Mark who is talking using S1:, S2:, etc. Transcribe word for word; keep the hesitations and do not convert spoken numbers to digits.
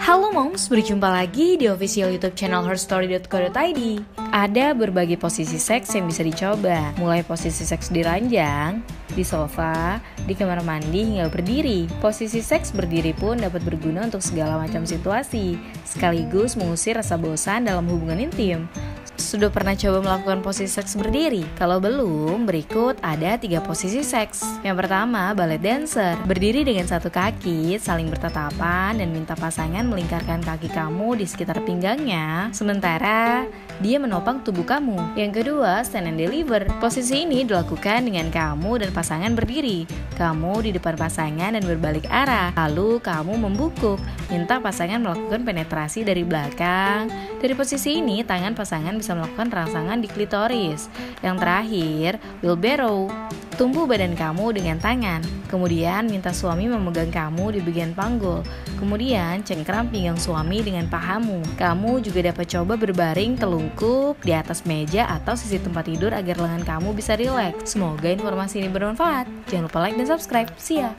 S1: Halo moms, berjumpa lagi di official YouTube channel herstory dot co dot i d. Ada berbagai posisi seks yang bisa dicoba, mulai posisi seks di ranjang, di sofa, di kamar mandi hingga berdiri. Posisi seks berdiri pun dapat berguna untuk segala macam situasi, sekaligus mengusir rasa bosan dalam hubungan intim. Sudah pernah coba melakukan posisi seks berdiri? Kalau belum, berikut ada tiga posisi seks. Yang pertama, ballet dancer. Berdiri dengan satu kaki, saling bertatapan dan minta pasangan melingkarkan kaki kamu di sekitar pinggangnya, sementara dia menopang tubuh kamu. Yang kedua, stand and deliver. Posisi ini dilakukan dengan kamu dan pasangan berdiri. Kamu di depan pasangan dan berbalik arah. Lalu kamu membungkuk, minta pasangan melakukan penetrasi dari belakang. Dari posisi ini, tangan pasangan bisa melakukan rangsangan di klitoris. Yang terakhir, wheelbarrow. Tumbuh badan kamu dengan tangan. Kemudian minta suami memegang kamu di bagian panggul. Kemudian cengkram pinggang suami dengan pahamu. Kamu juga dapat coba berbaring telungkup di atas meja atau sisi tempat tidur agar lengan kamu bisa rileks. Semoga informasi ini bermanfaat. Jangan lupa like dan subscribe. See ya!